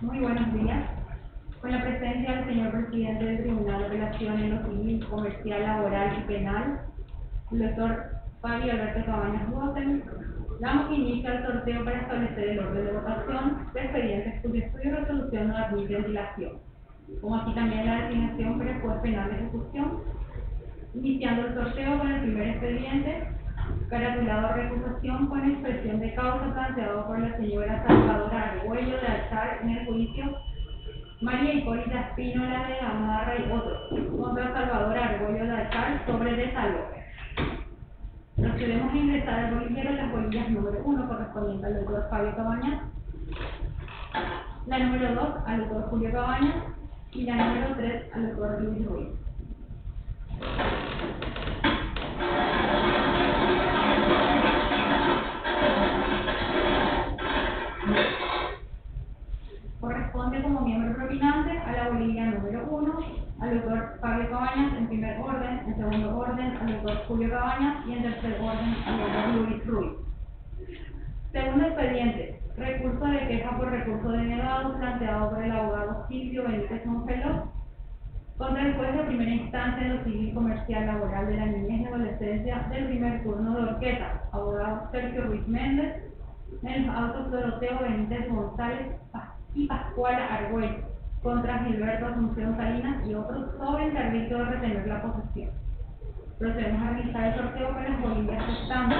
Muy buenos días. Con la presencia del señor presidente del Tribunal de Apelación en lo Civil, Comercial, Laboral y Penal, el doctor Fabio Alberto Cabañas Boten, damos inicio al sorteo para establecer el orden de votación de expedientes cuyo estudio y resolución no admiten dilación, como así también la designación para el juez penal de ejecución, iniciando el sorteo con el primer expediente, caratulado recusación con expresión de causa planteado por la señora Salvadora Argüello de Alzar en el juicio María Hipólita Espínola de Gamarra y otros contra Salvadora Argüello de Alzar sobre desalojo. Procedemos a ingresar al bolillero las bolillas número 1 correspondiente al doctor Fabio Cabañas, la número 2 al doctor Julio Cabañas y la número 3 al doctor Luis Ruiz. Corresponde como miembro propinante a la bolilla número 1 al doctor Fabio Cabañas en primer orden, en segundo orden al doctor Julio Cabañas y en tercer orden al doctor Luis Ruiz. Segundo expediente, recurso de queja por recurso denegado planteado por el abogado Silvio Benítez Mongeló contra el juez de primera instancia en lo civil, comercial, laboral de la niñez y adolescencia del primer turno de Orqueta, abogado Sergio Ruiz Méndez, en los autos Doroteo Benítez González y Pascuala Argüello contra Gilberto Asunción Salinas y otros sobre el servicio de retener la posesión. Procedemos a realizar el sorteo con las bolillas restantes.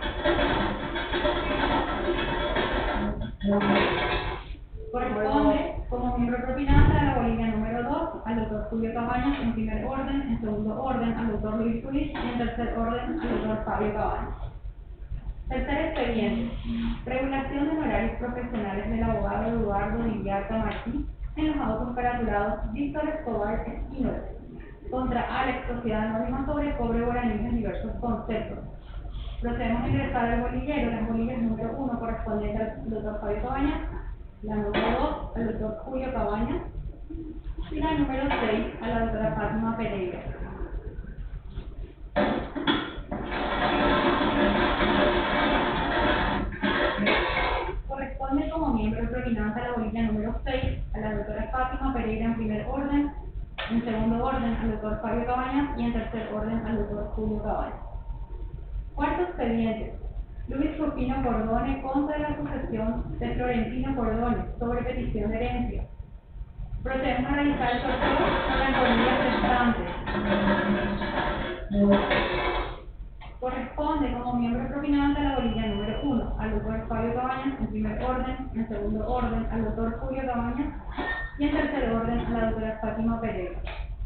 Corresponde como miembro propinante a la bolilla número 2 al doctor Julio Cabañas en primer orden, en segundo orden al doctor Luis Ruiz y en tercer orden al doctor Fabio Cabañas. Tercer expediente, regulación de horarios profesionales del abogado Eduardo Villarta Martí en los autos caratulados Víctor Escobar Espínola contra Alex Sociedad Anónima sobre cobro de guaraníes en diversos conceptos. Procedemos a ingresar al bolillero las bolillas número 1 correspondiente al doctor Fabio Cabañas, la número 2 al doctor Julio Cabañas y la número 6 a la doctora Fátima Pereira. Corresponde como miembro propinante a la bolilla número 6 a la doctora Fátima Pereira en primer orden, en segundo orden al doctor Fabio Cabañas y en tercer orden al doctor Julio Cabañas. Cuarto expediente, Luis Rufino Cordone contra la sucesión de Florentino Cordone sobre petición de herencia. Procedemos a realizar el sorteo con las bolillas restantes. Corresponde como miembro propinante a la bolilla número 1 al doctor Fabio Cabañas en primer orden, en segundo orden al doctor Julio Cabañas y en tercer orden a la doctora Fátima Pereira.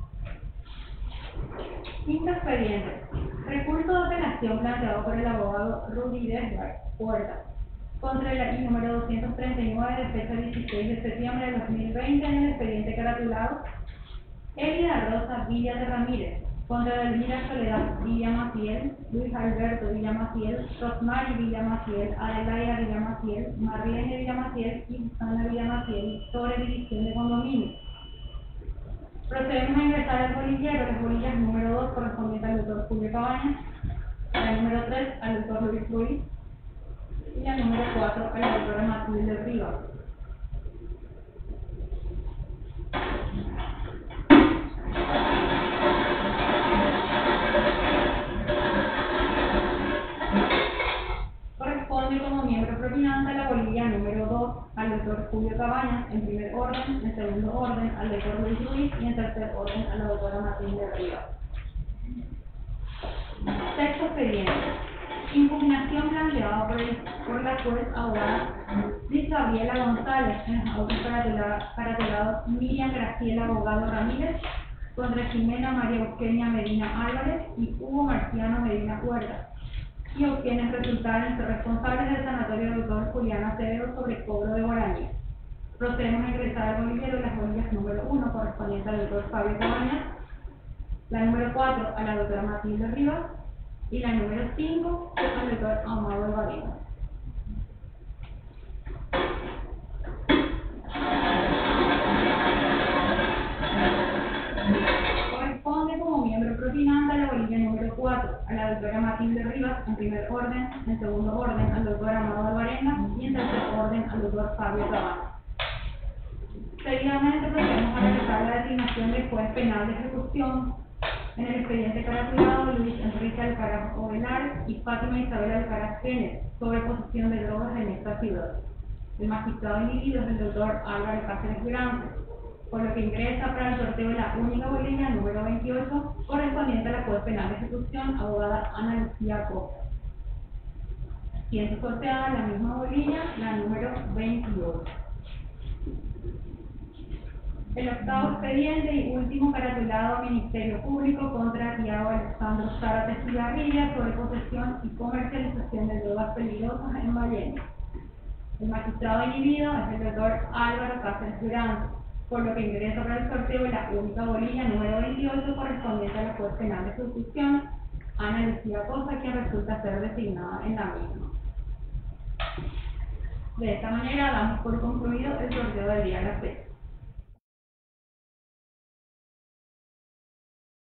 Quinto expediente, recurso de apelación planteado por el abogado Rudy Desgar Puerta contra el I número 239 de fecha 16 de septiembre de 2020 en el expediente caratulado Elida Rosa Villa de Ramírez contra Elvira Soledad Villa Maciel, Luis Alberto Villa Maciel, Rosmary Villa Maciel, Adelaida Villa Maciel, Marlene Villa Maciel y Susana Villa Maciel sobre división de condominio. Procedemos a ingresar al bolillero las bolillas número 2 correspondientes al doctor Julio Cabañas, la número 3 al doctor Luis Ruiz y la número 4 a la doctora Matilde Rivas. Corresponde como miembro propinante a la bolilla número 2 al doctor Julio Cabañas en primer orden, en segundo orden al doctor Luis Ruiz y en tercer orden a la doctora Matilde Rivas. Sexto expediente, impugnación planteada por la juez abogada Liz Gabriela González en los autos caratulados Miriam Graciela Abogado Ramírez contra Jimena María Eugenia Medina Álvarez y Hugo Marciano Medina Huerta, y quienes resultaron ser responsables del sanatorio doctor Julián Acevedo sobre cobro de guaraníes. Procedemos a ingresar al bolillero las bolillas número 1 correspondiente al doctor Fabio Cabañas, la número 4 a la doctora Matilde Rivas y la número 5 al doctor Amado Varela. Corresponde como miembro propinante a la bolilla número 4 a la doctora Matilde Rivas en primer orden, en segundo orden al doctor Amado Alvarenga y en tercer orden al doctor Fabio Cabañas. Seguidamente procedemos a realizar la designación del juez penal de ejecución en el expediente caratulado Luis Enrique Alcaraz Ovelar y Fátima Isabel Alcaraz Kenneth sobre posesión de drogas en esta ciudad. El magistrado inhibido es el doctor Álvaro Cáceres Durán, por lo que ingresa para el sorteo de la única bolilla número 28, correspondiente a la juez penal de ejecución, abogada Ana Lucía Costa. Siendo sorteada la misma bolilla, la número 28. El octavo expediente y último caratulado a Ministerio Público contra Tiago Alexandro Zárate Cigarrilla sobre posesión y comercialización de drogas peligrosas en Ballena. El magistrado inhibido es el doctor Álvaro Cáceres Durán, por lo que ingresa para el sorteo de la única bolilla número 28 correspondiente a la juez penal de ejecución, Ana Lucía Costa, quien resulta ser designada en la misma. De esta manera damos por concluido el sorteo del día de la fecha.